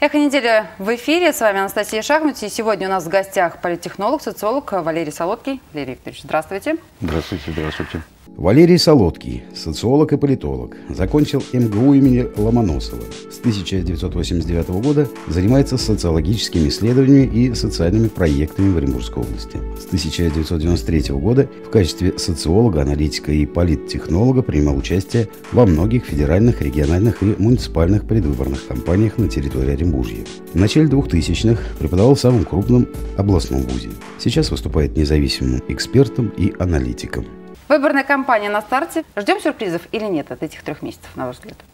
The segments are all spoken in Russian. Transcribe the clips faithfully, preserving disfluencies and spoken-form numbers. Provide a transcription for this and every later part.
Эхо недели в эфире. С вами Анастасия Шахматова. И сегодня у нас в гостях политтехнолог, социолог Валерий Солодкий. Валерий Викторович, здравствуйте. Здравствуйте, здравствуйте. Валерий Солодкий, социолог и политолог, закончил эм гэ у имени Ломоносова. С тысяча девятьсот восемьдесят девятого года занимается социологическими исследованиями и социальными проектами в Оренбургской области. С тысяча девятьсот девяносто третьего года в качестве социолога, аналитика и политтехнолога принимал участие во многих федеральных, региональных и муниципальных предвыборных кампаниях на территории Оренбуржья. В начале двухтысячных преподавал в самом крупном областном вузе. Сейчас выступает независимым экспертом и аналитиком. Выборная кампания на старте. Ждем сюрпризов или нет от этих трех месяцев, на ваш взгляд?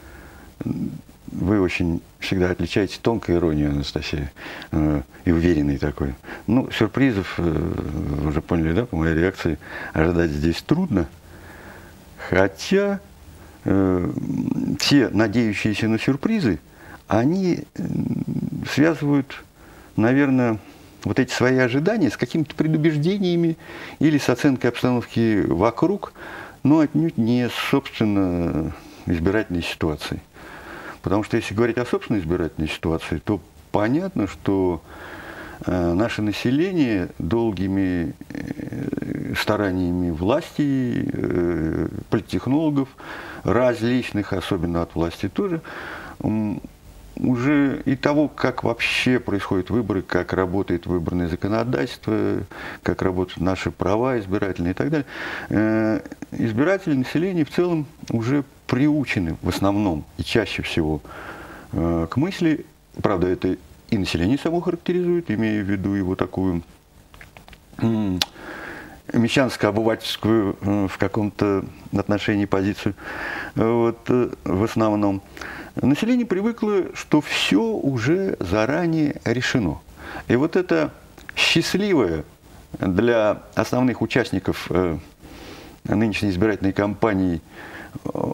Вы очень всегда отличаете тонкую иронию, Анастасия, э, и уверенный такой. Ну, сюрпризов, э, вы уже поняли, да, по моей реакции, ожидать здесь трудно. Хотя э, все надеющиеся на сюрпризы, они э, связывают, наверное, вот эти свои ожидания с какими-то предубеждениями или с оценкой обстановки вокруг, но отнюдь не собственно избирательной ситуации. Потому что если говорить о собственной избирательной ситуации, то понятно, что э, наше население долгими э, стараниями власти, э, политтехнологов, различных, особенно от власти тоже, э, уже и того, как вообще происходят выборы, как работает выборное законодательство, как работают наши права избирательные и так далее, э, избиратели, население в целом уже приучены в основном и чаще всего э, к мысли, правда, это и население само характеризует, имея в виду его такую э, мещанско-обывательскую э, в каком-то отношении позицию, вот, э, в основном. Население привыкло, что все уже заранее решено. И вот это счастливое для основных участников э, нынешней избирательной кампании э,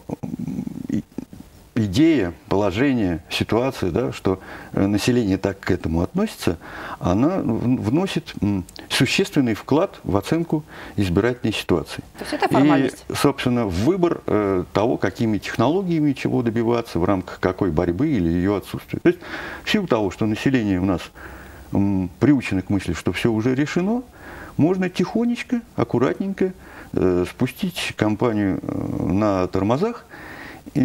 идея, положение, ситуация, да, что население так к этому относится, она вносит существенный вклад в оценку избирательной ситуации. То есть это формальность. И, собственно, в выбор э, того, какими технологиями чего добиваться, в рамках какой борьбы или ее отсутствия. То есть в силу того, что население у нас м, приучено к мысли, что все уже решено, можно тихонечко, аккуратненько э, спустить кампанию э, на тормозах, и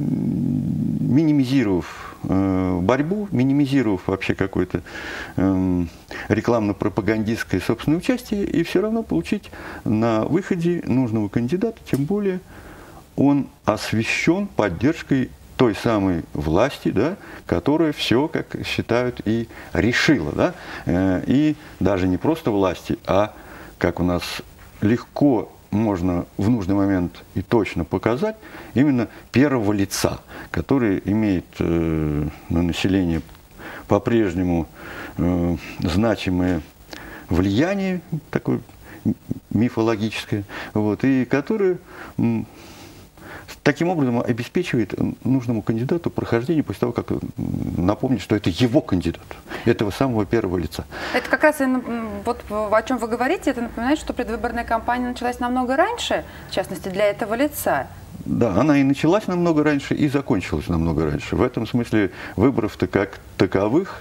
минимизировав э, борьбу, минимизировав вообще какое-то э, рекламно-пропагандистское собственное участие, и все равно получить на выходе нужного кандидата, тем более он освящен поддержкой той самой власти, да, которая все, как считают, и решила. Да? Э, и даже не просто власти, а, как у нас легко можно в нужный момент и точно показать, именно первого лица, который имеет э, на население по-прежнему э, значимое влияние, такое мифологическое, вот, и который м, таким образом обеспечивает нужному кандидату прохождение после того, как напомнит, что это его кандидат, этого самого первого лица. Это как раз вот о чем вы говорите, это напоминает, что предвыборная кампания началась намного раньше, в частности, для этого лица. Да, она и началась намного раньше, и закончилась намного раньше. В этом смысле выборов-то как таковых,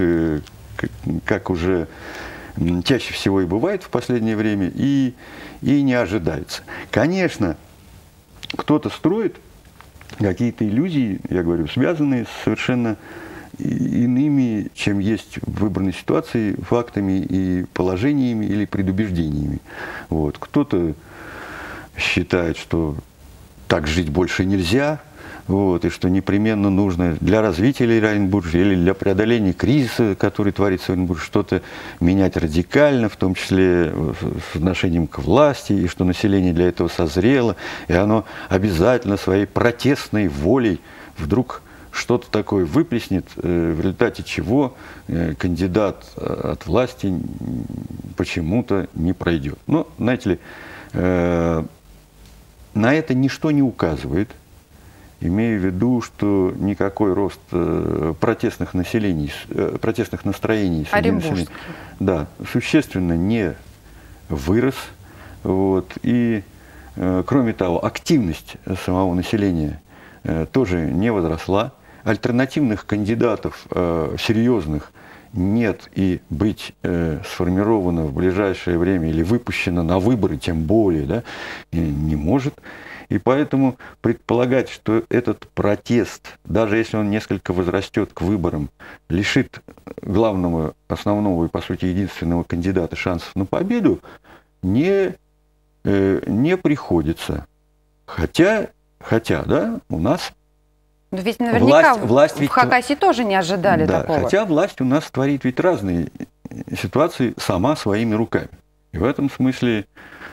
как уже чаще всего и бывает в последнее время, и, и не ожидается. Конечно, кто-то строит какие-то иллюзии, я говорю, связанные с совершенно иными, чем есть в выбранной ситуации, фактами и положениями или предубеждениями. Вот. Кто-то считает, что так жить больше нельзя, вот, и что непременно нужно для развития Оренбуржья или для преодоления кризиса, который творится в Оренбурге, что-то менять радикально, в том числе с отношением к власти, и что население для этого созрело, и оно обязательно своей протестной волей вдруг что-то такое выплеснет, в результате чего кандидат от власти почему-то не пройдет. Но, знаете ли, на это ничто не указывает, имея в виду, что никакой рост протестных, населений, протестных настроений среди населения, да, существенно не вырос. Вот, и, кроме того, активность самого населения тоже не возросла. альтернативных кандидатов э, серьезных нет и быть э, сформировано в ближайшее время или выпущено на выборы, тем более, да, не может. И поэтому предполагать, что этот протест, даже если он несколько возрастет к выборам, лишит главного, основного и, по сути, единственного кандидата шансов на победу, не, э, не приходится. Хотя, хотя, да, у нас... Но ведь наверняка власть, власть в ведь, Хакасии тоже не ожидали да, такого. Хотя власть у нас творит ведь разные ситуации сама своими руками. И в этом смысле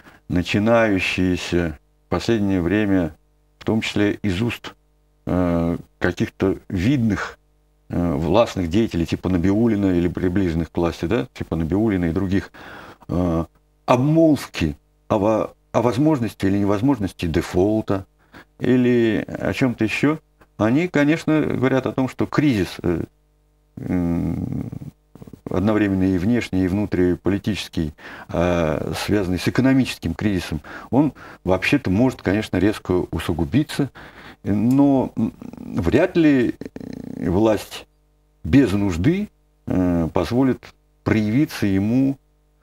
начинающиеся в последнее время, в том числе из уст э, каких-то видных э, властных деятелей, типа Набиуллина или приближенных к власти, да, типа Набиуллина и других, э, обмолвки о, о возможности или невозможности дефолта или о чем-то еще, они, конечно, говорят о том, что кризис э, э, одновременно и внешний, и внутриполитический, э, связанный с экономическим кризисом, он вообще-то может, конечно, резко усугубиться, но вряд ли власть без нужды э, позволит проявиться ему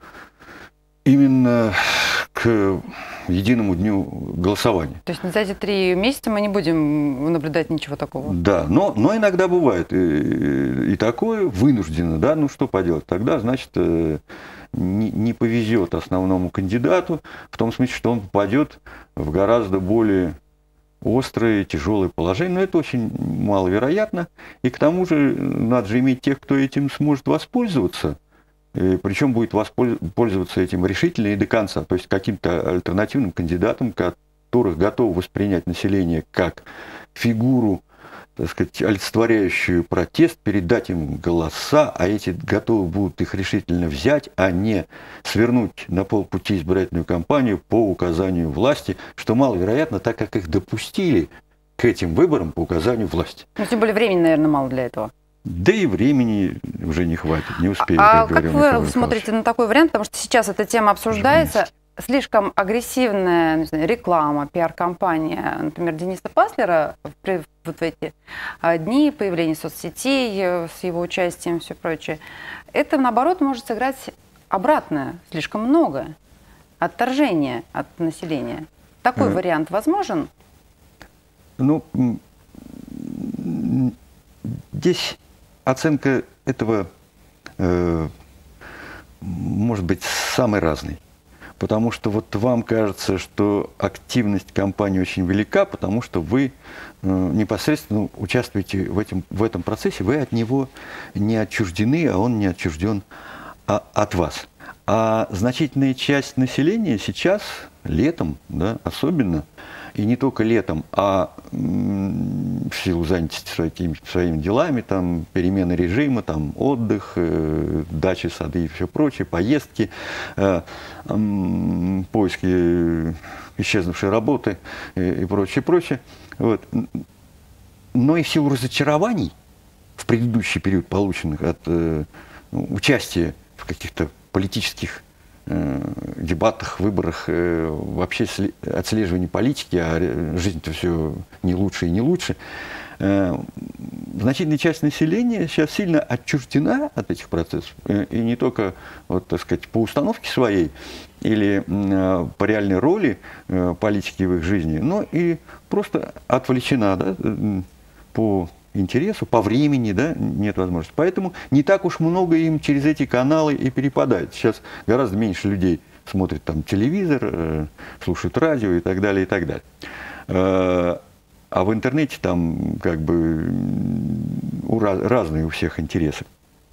именно к единому дню голосования. То есть за эти три месяца мы не будем наблюдать ничего такого? Да, но, но иногда бывает и, и такое вынужденно, да, ну что поделать, тогда, значит, не, не повезет основному кандидату, в том смысле, что он попадет в гораздо более острое, тяжелое положение, но это очень маловероятно, и к тому же надо же иметь тех, кто этим сможет воспользоваться, причем будет пользоваться этим решительно и до конца, то есть каким-то альтернативным кандидатом, которых готово воспринять население как фигуру, так сказать, олицетворяющую протест, передать им голоса, а эти готовы будут их решительно взять, а не свернуть на полпути избирательную кампанию по указанию власти, что маловероятно, так как их допустили к этим выборам по указанию власти. Ну, тем более времени, наверное, мало для этого. Да и времени уже не хватит, не успеем. А как вы смотрите на такой вариант? Потому что сейчас эта тема обсуждается. Слишком агрессивная, не знаю, реклама, пиар-компания, например, Дениса Паслера вот в эти дни появления соцсетей с его участием и все прочее, это, наоборот, может сыграть обратное, слишком много, отторжение от населения. Такой mm. вариант возможен? Ну, здесь оценка этого э, может быть самой разной. Потому что вот вам кажется, что активность компании очень велика, потому что вы э, непосредственно участвуете в, этим, в этом процессе, вы от него не отчуждены, а он не отчужден а, от вас. А значительная часть населения сейчас, летом, да, особенно, и не только летом, а в силу занятости своими, своими делами, там, перемены режима, там, отдых, э, дачи, сады и все прочее, поездки, э, э, поиски исчезнувшей работы э, и прочее, прочее. Вот. Но и в силу разочарований в предыдущий период, полученных от э, участия в каких-то политических дебатах, выборах, вообще отслеживании политики, а жизнь-то все не лучше и не лучше, значительная часть населения сейчас сильно отчуждена от этих процессов. И не только, вот, так сказать, по установке своей или по реальной роли политики в их жизни, но и просто отвлечена, да, по интересу, по времени, да, нет возможности. Поэтому не так уж много им через эти каналы и перепадает. Сейчас гораздо меньше людей смотрят там телевизор, э, слушают радио и так далее, и так далее. Э, а в интернете там как бы у, разные у всех интересы.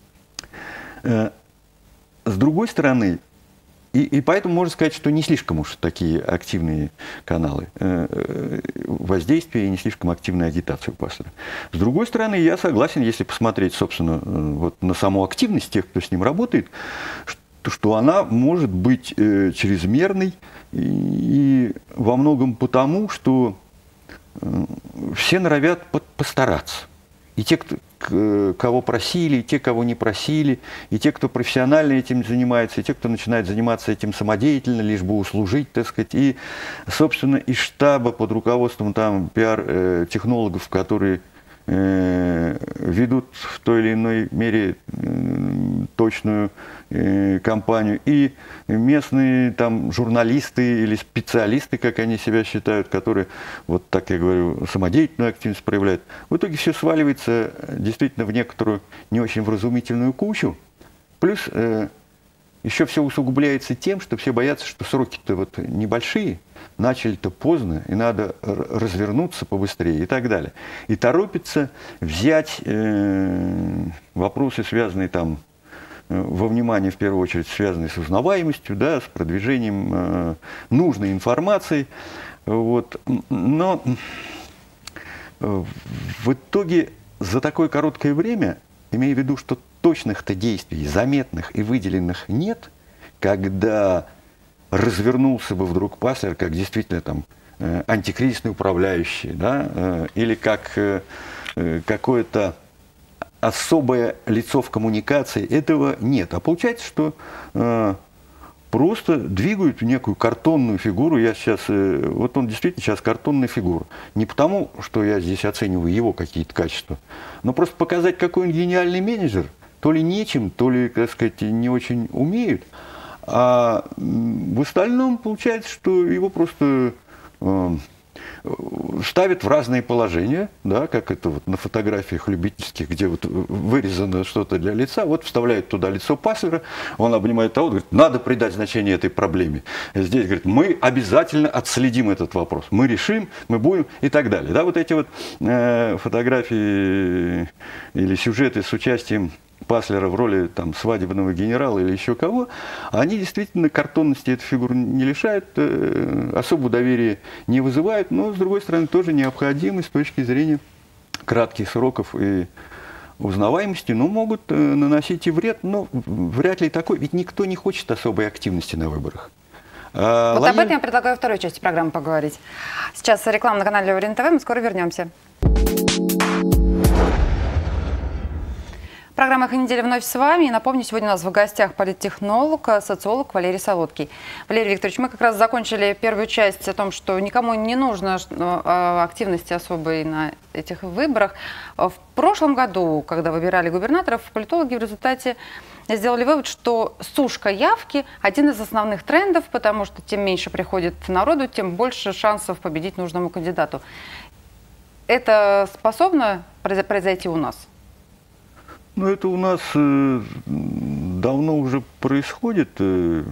Э, с другой стороны, И, и поэтому можно сказать, что не слишком уж такие активные каналы э, воздействия и не слишком активная агитация у Паслера. С другой стороны, я согласен, если посмотреть, собственно, вот на саму активность тех, кто с ним работает, что, что она может быть э, чрезмерной и, и во многом потому, что э, все норовят под, постараться. И те, кто, кого просили, и те, кого не просили, и те, кто профессионально этим занимается, и те, кто начинает заниматься этим самодеятельно, лишь бы услужить, так сказать. И, собственно, из штаба под руководством там пиар-технологов, которые э, ведут в той или иной мере э, точную э, кампанию, и местные там журналисты или специалисты, как они себя считают, которые, вот так я говорю, самодеятельную активность проявляют. В итоге все сваливается действительно в некоторую не очень вразумительную кучу. Плюс э, еще все усугубляется тем, что все боятся, что сроки-то вот небольшие, начали-то поздно, и надо развернуться побыстрее и так далее. И торопится взять э, вопросы, связанные там, э, во внимание, в первую очередь, связанные с узнаваемостью, да, с продвижением э, нужной информации. Вот. Но э, в итоге за такое короткое время, имея в виду, что точных-то действий, заметных и выделенных нет, когда развернулся бы вдруг Паслер как действительно там э, антикризисный управляющий, да, э, или как э, какое-то особое лицо в коммуникации, этого нет. А получается, что э, просто двигают некую картонную фигуру. Я сейчас, э, вот он действительно сейчас картонная фигура. Не потому, что я здесь оцениваю его какие-то качества, но просто показать, какой он гениальный менеджер, то ли нечем, то ли, так сказать, не очень умеют. А в остальном получается, что его просто э, ставят в разные положения, да, как это вот на фотографиях любительских, где вот вырезано что-то для лица, вот вставляют туда лицо Паслера, он обнимает того, говорит, надо придать значение этой проблеме. Здесь, говорит, мы обязательно отследим этот вопрос, мы решим, мы будем и так далее. Да, вот эти вот э, фотографии или сюжеты с участием Паслера в роли там, свадебного генерала или еще кого, они действительно картонности эту фигуру не лишают, э, особого доверия не вызывают, но, с другой стороны, тоже необходимы с точки зрения кратких сроков и узнаваемости, но могут э, наносить и вред, но вряд ли такой, ведь никто не хочет особой активности на выборах. А, вот лояль... об этом я предлагаю во второй части программы поговорить. Сейчас реклама на канале ОРЕН-ТВ, мы скоро вернемся. Программа «Эхо недели» вновь с вами. И напомню, сегодня у нас в гостях политтехнолог, социолог Валерий Солодкий. Валерий Викторович, мы как раз закончили первую часть о том, что никому не нужно активности особой на этих выборах. В прошлом году, когда выбирали губернаторов, политологи в результате сделали вывод, что сушка явки – один из основных трендов, потому что тем меньше приходит народу, тем больше шансов победить нужному кандидату. Это способно произойти у нас? Ну, это у нас э, давно уже происходит. Э,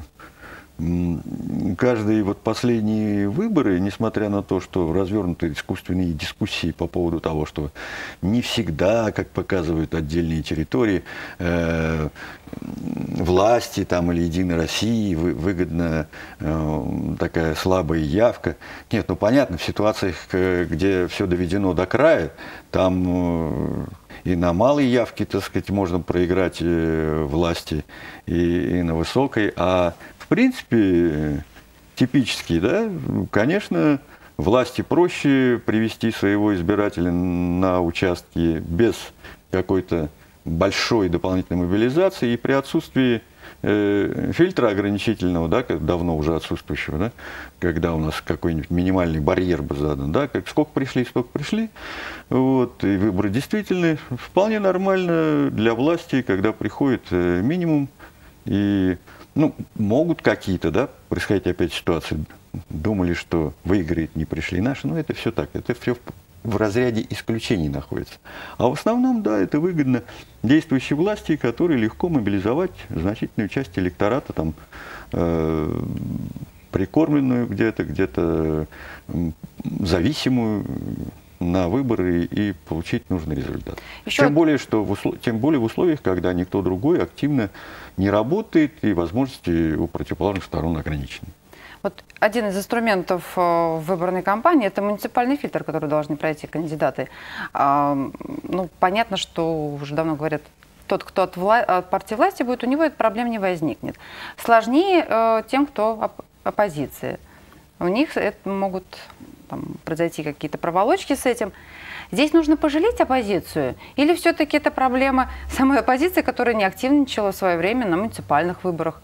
каждые вот последние выборы, несмотря на то, что развернуты искусственные дискуссии по поводу того, что не всегда, как показывают отдельные территории, э, власти там, или Единой России вы, выгодна э, такая слабая явка. Нет, ну понятно, в ситуациях, где все доведено до края, там... Э, и на малой явке, так сказать, можно проиграть э, власти, и, и на высокой. А в принципе, типически, да, конечно, власти проще привести своего избирателя на участки без какой-то большой дополнительной мобилизации и при отсутствии э, фильтра ограничительного, да, давно уже отсутствующего, да, когда у нас какой-нибудь минимальный барьер бы задан, да, как сколько пришли, столько пришли, вот, и выборы действительно вполне нормально для власти, когда приходит э, минимум, и, ну, могут какие-то, да, происходить опять ситуации, думали, что выиграет, не пришли наши, но это все так, это все в разряде исключений находится. А в основном, да, это выгодно действующей власти, которые легко мобилизовать значительную часть электората, там, э, прикормленную где-то, где-то зависимую на выборы и получить нужный результат. Еще... Тем более, что в услов... Тем более в условиях, когда никто другой активно не работает и возможности у противоположных сторон ограничены. Вот один из инструментов в выборной кампании – это муниципальный фильтр, который должны пройти кандидаты. Ну, понятно, что уже давно говорят, тот, кто от, вла... от партии власти будет, у него эта проблема не возникнет. Сложнее тем, кто оп оппозиции. У них это могут там, произойти какие-то проволочки с этим. Здесь нужно пожалеть оппозицию? Или все-таки это проблема самой оппозиции, которая не активничала в свое время на муниципальных выборах?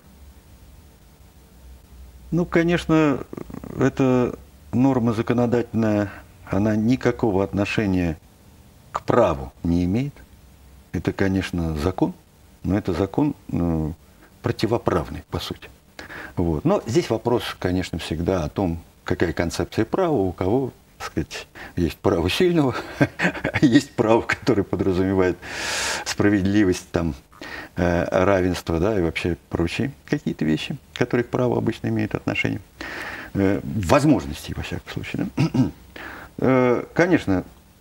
Ну, конечно, эта норма законодательная, она никакого отношения к праву не имеет. Это, конечно, закон, но это закон ну, противоправный, по сути. Вот. Но здесь вопрос, конечно, всегда о том, какая концепция права, у кого, так сказать, есть право сильного, есть право, которое подразумевает справедливость, там, равенство, да, и вообще прочие какие-то вещи, к которым право обычно имеет отношение. Возможности, во всяком случае. Да? Конечно,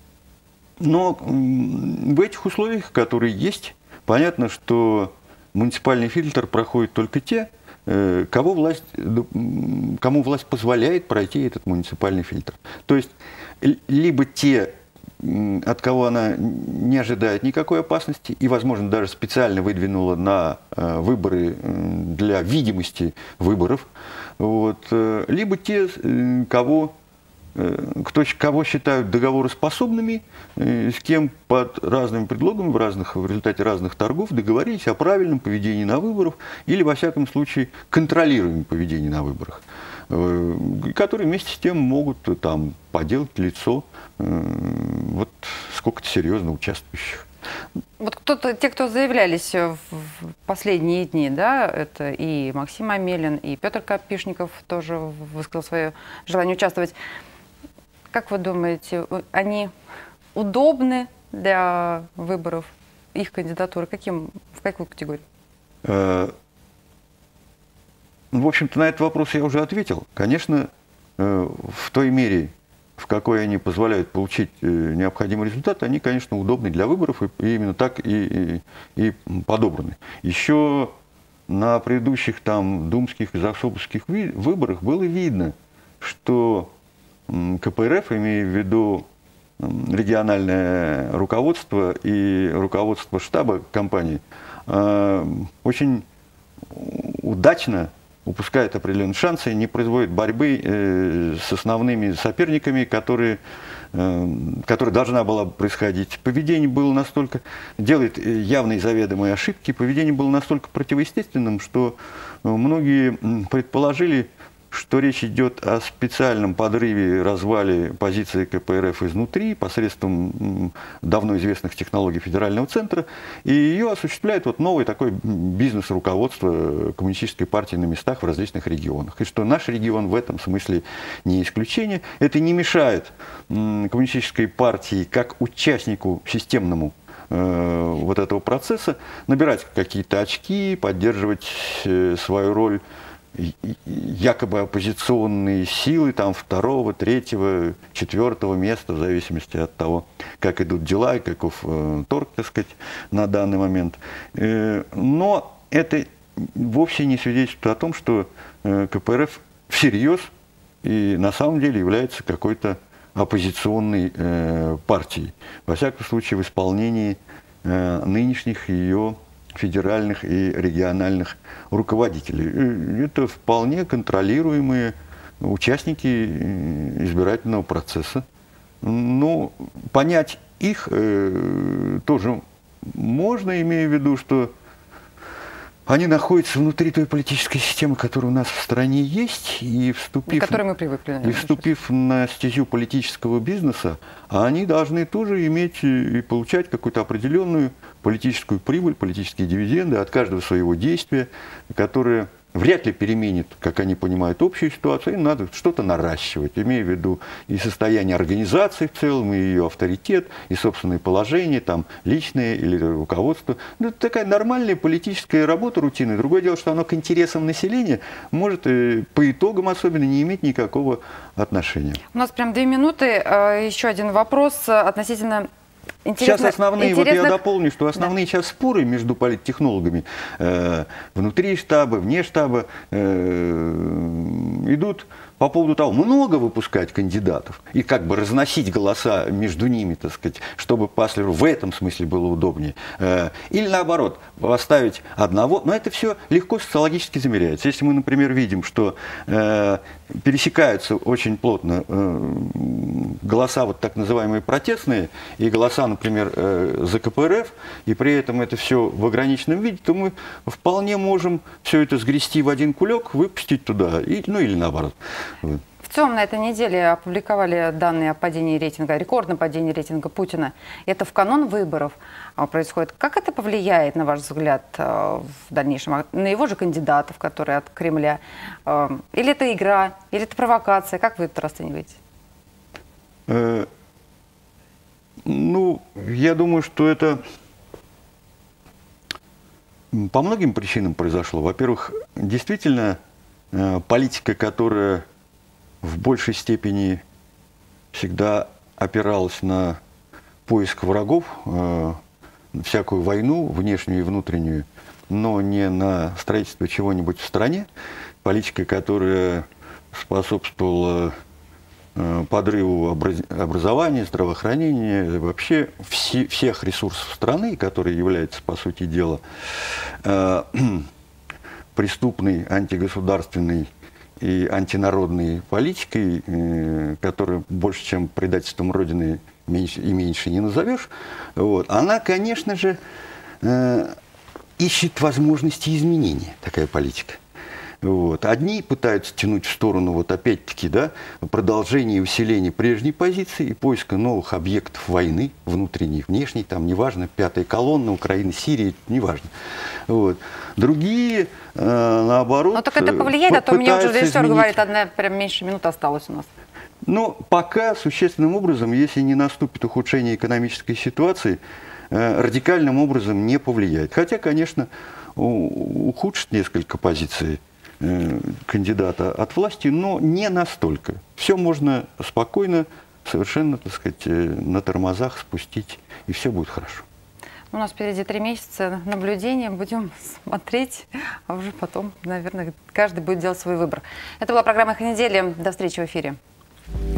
но в этих условиях, которые есть, понятно, что муниципальный фильтр проходит только те, кого власть, кому власть позволяет пройти этот муниципальный фильтр. То есть либо те, от кого она не ожидает никакой опасности и, возможно, даже специально выдвинула на выборы для видимости выборов, вот, либо те, кого, кто, кого считают договороспособными, с кем под разными предлогами в, разных, в результате разных торгов договорились о правильном поведении на выборах или, во всяком случае, контролируемом поведении на выборах, которые вместе с тем могут там поделать лицо вот сколько-то серьезно участвующих. Вот кто-то, те, кто заявлялись в последние дни, да, это и Максим Амелин, и Петр Копишников тоже высказал свое желание участвовать. Как вы думаете, они удобны для выборов, их кандидатуры? Каким, в какую категорию? В общем-то, на этот вопрос я уже ответил. Конечно, в той мере, в какой они позволяют получить необходимый результат, они, конечно, удобны для выборов, и именно так и, и, и подобраны. Еще на предыдущих там думских и засобских выборах было видно, что ка пэ эр эф, имея в виду региональное руководство и руководство штаба компании, очень удачно упускает определенные шансы, не производит борьбы э, с основными соперниками, которые, э, которые должна была происходить. Поведение было настолько, делает явные заведомые ошибки, поведение было настолько противоестественным, что многие предположили, что речь идет о специальном подрыве, развале позиции ка пэ эр эф изнутри посредством давно известных технологий федерального центра, и ее осуществляет вот новое такое бизнес-руководство коммунистической партии на местах в различных регионах. И что наш регион в этом смысле не исключение. Это не мешает коммунистической партии как участнику системному э, вот этого процесса набирать какие-то очки, поддерживать э, свою роль якобы оппозиционные силы там второго, третьего, четвертого места, в зависимости от того, как идут дела и каков э, торг, так сказать, на данный момент. Э, но это вовсе не свидетельствует о том, что э, ка пэ эр эф всерьез и на самом деле является какой-то оппозиционной э, партией. Во всяком случае, в исполнении э, нынешних ее федеральных и региональных руководителей. Это вполне контролируемые участники избирательного процесса. Но понять их э, тоже можно, имея в виду, что они находятся внутри той политической системы, которая у нас в стране есть, и вступив, к которой мы привыкли, наверное, и вступив на стезю политического бизнеса, они должны тоже иметь и получать какую-то определенную политическую прибыль, политические дивиденды от каждого своего действия, которое вряд ли переменит, как они понимают, общую ситуацию. Им надо что-то наращивать, имея в виду и состояние организации в целом, и ее авторитет, и собственное положение, там, личное или руководство. Ну, это такая нормальная политическая работа, рутинная. Другое дело, что оно к интересам населения может по итогам особенно не иметь никакого отношения. У нас прям две минуты. Еще один вопрос относительно... Интересно, сейчас основные, интересно... вот я дополню, что основные да. сейчас споры между политтехнологами э, внутри штаба, вне штаба э, идут по поводу того, много выпускать кандидатов и как бы разносить голоса между ними, так сказать, чтобы Паслеру в этом смысле было удобнее. Э, или наоборот, поставить одного. Но это все легко социологически замеряется. Если мы, например, видим, что э, пересекаются очень плотно э, голоса вот так называемые протестные и голоса, например, э, за ка пэ эр эф, и при этом это все в ограниченном виде, то мы вполне можем все это сгрести в один кулек, выпустить туда, и, ну или наоборот. В ЦИОМ на этой неделе опубликовали данные о падении рейтинга, рекордном падении рейтинга Путина. Это в канун выборов происходит. Как это повлияет, на ваш взгляд, в дальнейшем на его же кандидатов, которые от Кремля? Или это игра, или это провокация? Как вы это расцениваете? Э, ну, я думаю, что это по многим причинам произошло. Во-первых, действительно, э, политика, которая в большей степени всегда опиралась на поиск врагов, э, всякую войну, внешнюю и внутреннюю, но не на строительство чего-нибудь в стране. Политика, которая способствовала э, подрыву образ образования, здравоохранения, вообще все, всех ресурсов страны, которые являются, по сути дела, э, преступной, антигосударственной и антинародной политикой, э, которая больше, чем предательством Родины, меньше и меньше не назовешь, вот, она, конечно же, э, ищет возможности изменения, такая политика. Вот. Одни пытаются тянуть в сторону, вот опять-таки, да, продолжения и усиления прежней позиции и поиска новых объектов войны, внутренней, внешней, там, неважно, пятая колонна, Украина, Сирия, неважно. Вот. Другие, э, наоборот, ну так это повлияет, а то мне уже режиссер изменить... говорит, одна, прям меньше минуты осталось у нас. Но пока существенным образом, если не наступит ухудшение экономической ситуации, э, радикальным образом не повлияет. Хотя, конечно, ухудшит несколько позиций кандидата от власти, но не настолько. Все можно спокойно, совершенно, так сказать, на тормозах спустить, и все будет хорошо. У нас впереди три месяца наблюдения, будем смотреть, а уже потом, наверное, каждый будет делать свой выбор. Это была программа «Их недели». До встречи в эфире.